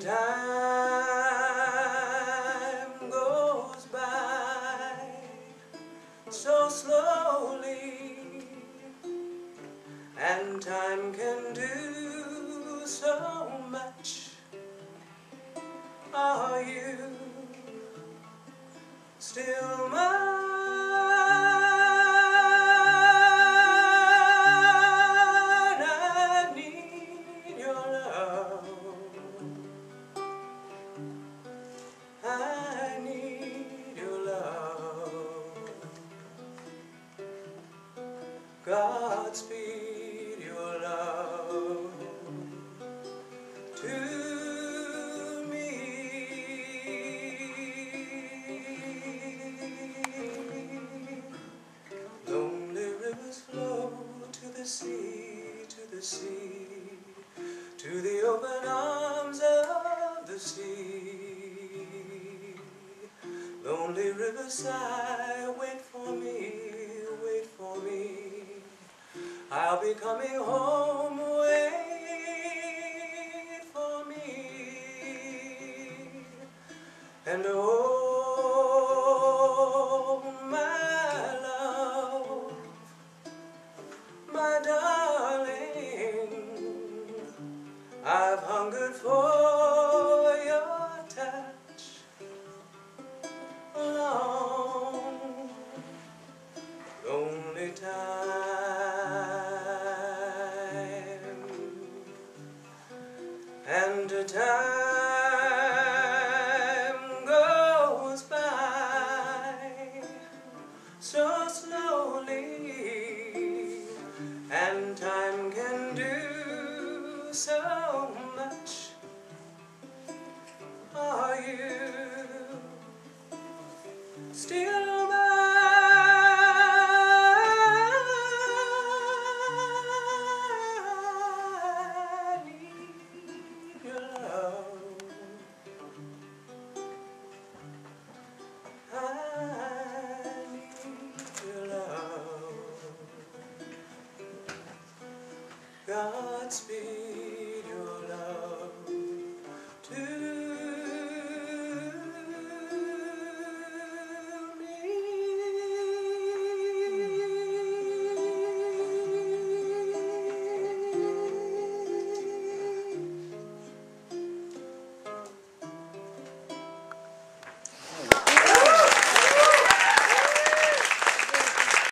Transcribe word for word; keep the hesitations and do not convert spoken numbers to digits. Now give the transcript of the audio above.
And time goes by so slowly, and time can do so much. Are you still mine? I need your love. I need your love. Godspeed your love to me. Lonely rivers flow to the sea, to the sea, to the open arms of the sea. Lonely river sigh, wait for me, wait for me. I'll be coming home, wait for me. And oh, my love, my darling, I've hungered for your touch long, lonely time, and time goes by so slowly, and time can do so much. Are you still mine? I need your love. I need your love. Godspeed.